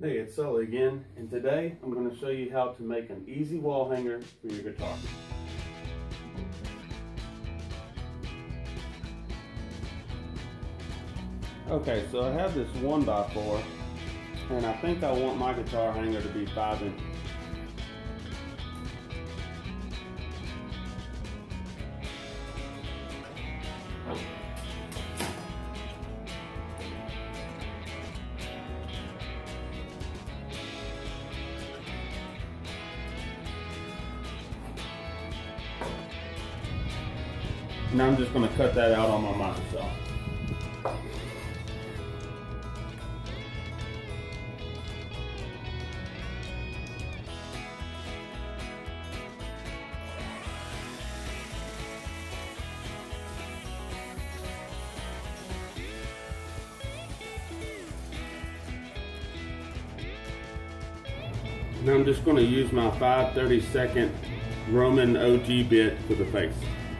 Hey, it's Sully again, and today I'm going to show you how to make an easy wall hanger for your guitar. Okay, so I have this 1x4, and I think I want my guitar hanger to be 5 inches. Now I'm just going to cut that out on my microsaw. Now I'm just going to use my 5/32 Roman OG bit for the face.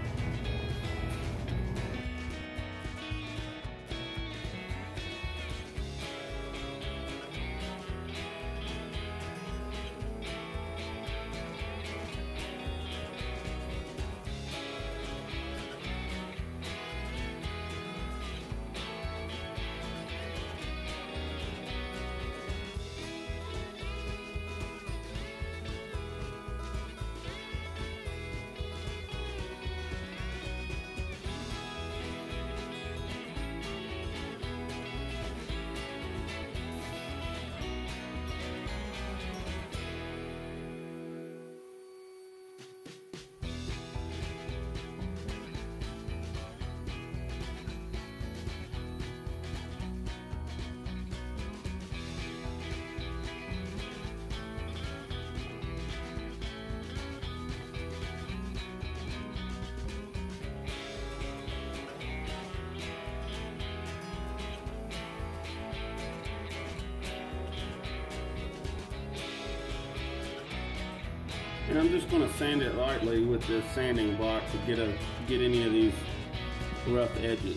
And I'm just going to sand it lightly with this sanding block to get any of these rough edges.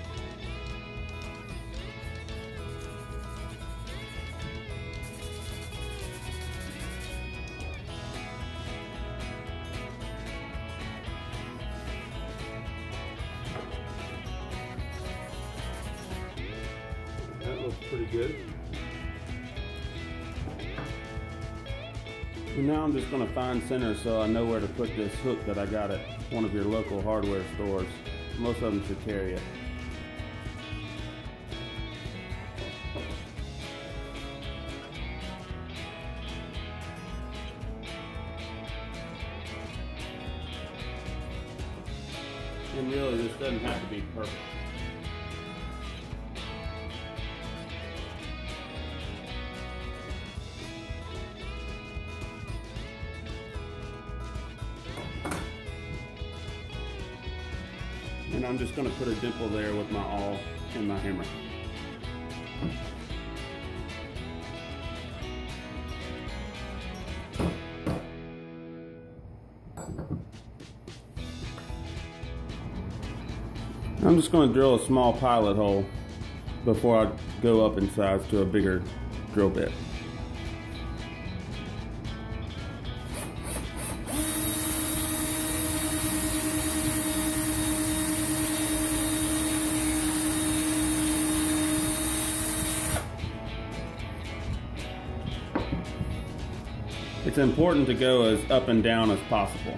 That looks pretty good. And now I'm just going to find center so I know where to put this hook that I got at one of your local hardware stores. Most of them should carry it. And really, this doesn't have to be perfect. And I'm just going to put a dimple there with my awl and my hammer. I'm just going to drill a small pilot hole before I go up in size to a bigger drill bit. It's important to go as up and down as possible.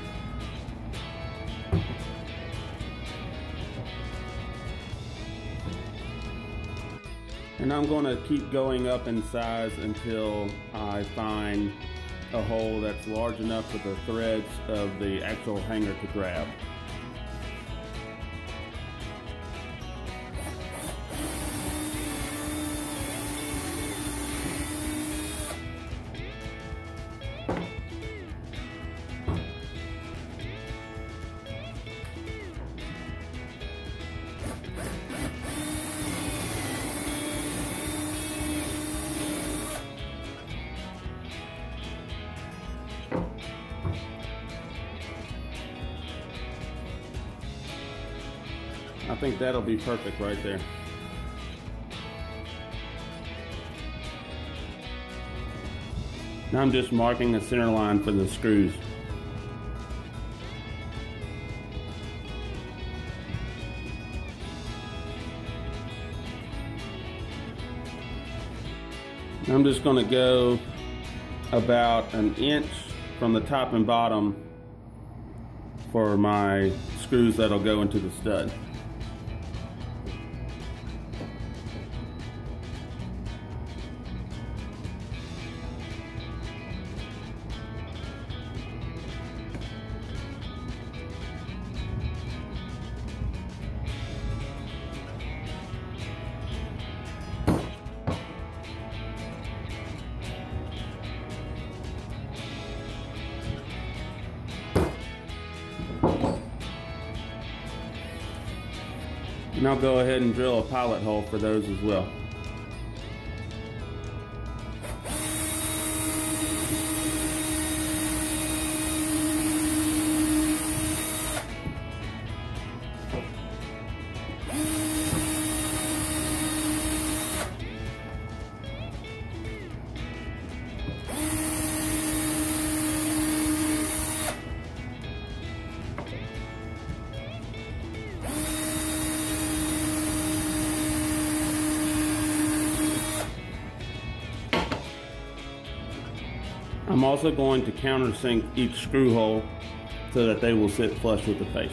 And I'm going to keep going up in size until I find a hole that's large enough for the threads of the actual hanger to grab. I think that'll be perfect right there. Now I'm just marking the center line for the screws. I'm just going to go about an inch from the top and bottom for my screws that'll go into the stud. And I'll go ahead and drill a pilot hole for those as well. I'm also going to countersink each screw hole so that they will sit flush with the face.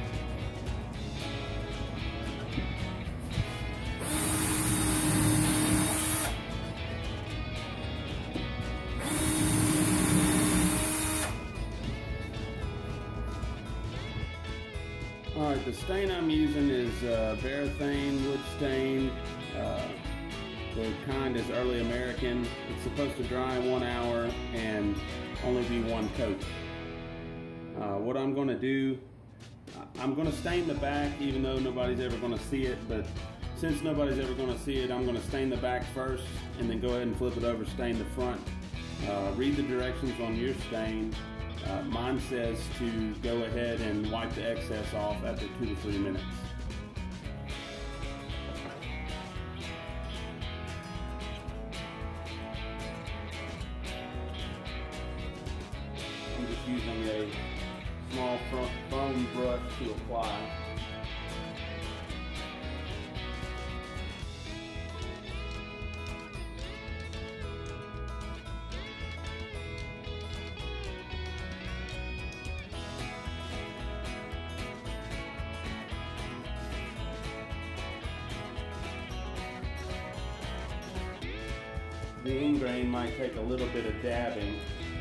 Alright, the stain I'm using is Varathane wood stain. The kind is early American. It's supposed to dry in 1 hour and only be one coat. What I'm going to do, I'm going to stain the back even though nobody's ever going to see it, but since nobody's ever going to see it, I'm going to stain the back first and then go ahead and flip it over, stain the front. Read the directions on your stain. Mine says to go ahead and wipe the excess off after 2 to 3 minutes. I'm just using a small foam brush to apply. The ingrain might take a little bit of dabbing.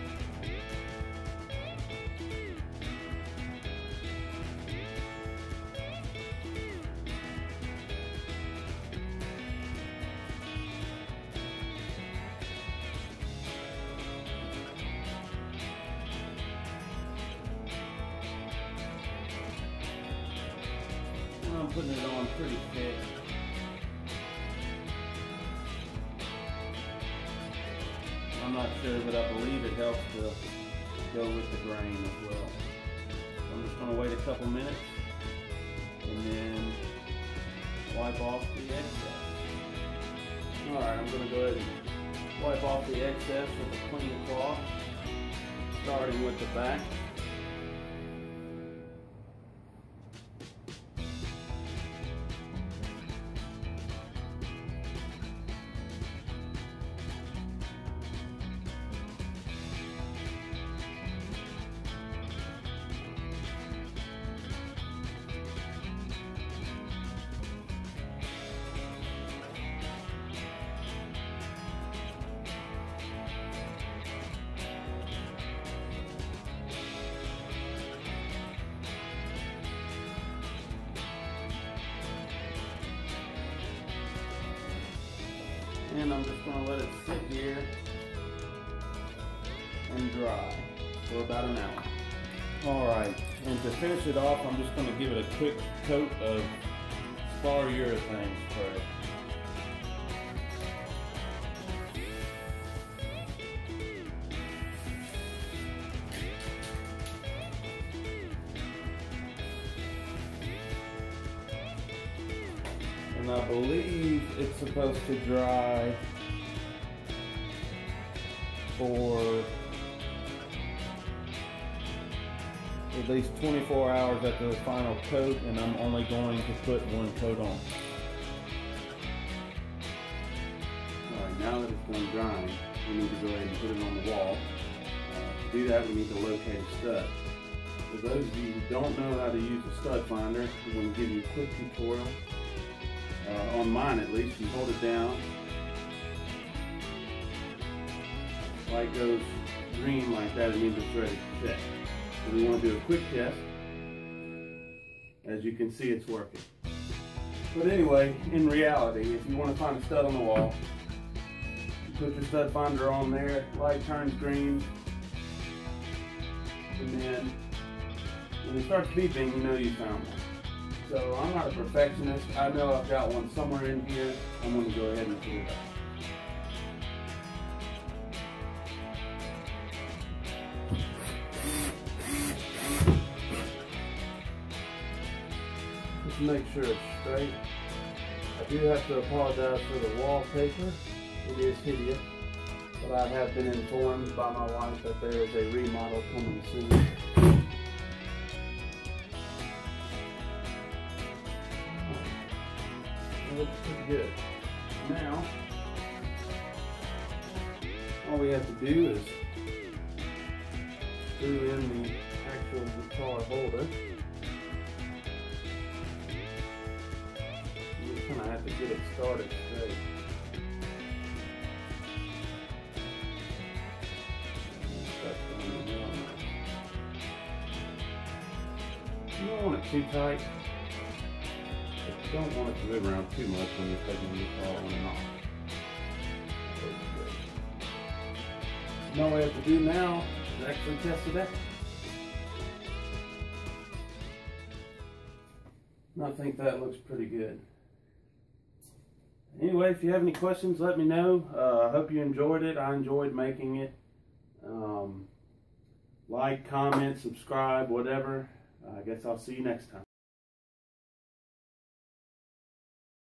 I'm putting it on pretty thick. I'm not sure, but I believe it helps to go with the grain as well. So I'm just going to wait a couple minutes and then wipe off the excess. Alright, I'm going to go ahead and wipe off the excess with a clean cloth, starting with the back. And I'm just going to let it sit here and dry for about an hour. Alright, and to finish it off, I'm just going to give it a quick coat of spar urethane spray. And I believe it's supposed to dry for at least 24 hours after the final coat, and I'm only going to put one coat on. Alright, now that it's done drying, we need to go ahead and put it on the wall. To do that, we need to locate a stud. For those of you who don't know how to use a stud finder, I'm going to give you a quick tutorial. On mine at least, you hold it down. Light goes green like that, it means it's ready to check. So we want to do a quick test. As you can see, it's working. But anyway, in reality, if you want to find a stud on the wall, you put your stud finder on there, light turns green, and then when it starts beeping, you know you found one. So I'm not a perfectionist. I know I've got one somewhere in here. I'm going to go ahead and put it up. Just make sure it's straight. I do have to apologize for the wallpaper. It is hideous, but I have been informed by my wife that there is a remodel coming soon. It looks pretty good. Now, all we have to do is screw in the actual guitar holder. You just kind of have to get it started straight. You don't want it too tight. You don't want it to move around too much when you're taking the guitar on and off. All we have to do now is actually test it out. I think that looks pretty good. Anyway, if you have any questions, let me know. I hope you enjoyed it. I enjoyed making it. Like, comment, subscribe, whatever. I guess I'll see you next time.